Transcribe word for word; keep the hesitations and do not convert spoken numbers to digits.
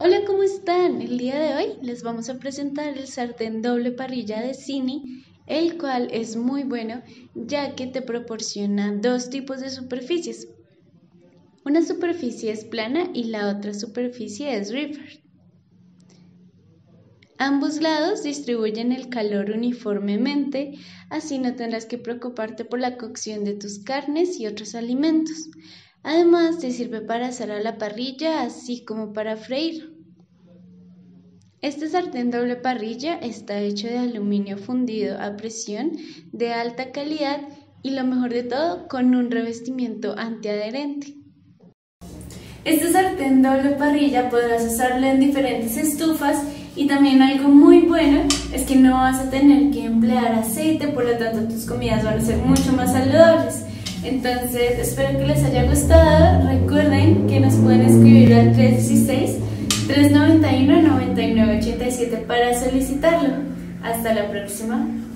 Hola, ¿cómo están? El día de hoy les vamos a presentar el sartén doble parrilla de Cini, el cual es muy bueno ya que te proporciona dos tipos de superficies. Una superficie es plana y la otra superficie es reefer. Ambos lados distribuyen el calor uniformemente, así no tendrás que preocuparte por la cocción de tus carnes y otros alimentos. Además, te sirve para asar a la parrilla, así como para freír. Este sartén doble parrilla está hecho de aluminio fundido a presión de alta calidad y lo mejor de todo, con un revestimiento antiadherente. Este sartén doble parrilla podrás usarlo en diferentes estufas y también algo muy bueno es que no vas a tener que emplear aceite, por lo tanto tus comidas van a ser mucho más saludables. Entonces espero que les haya gustado. Recuerden que nos pueden escribir al tres dieciséis, tres noventa y uno, noventa y nueve ochenta y siete para solicitarlo. Hasta la próxima.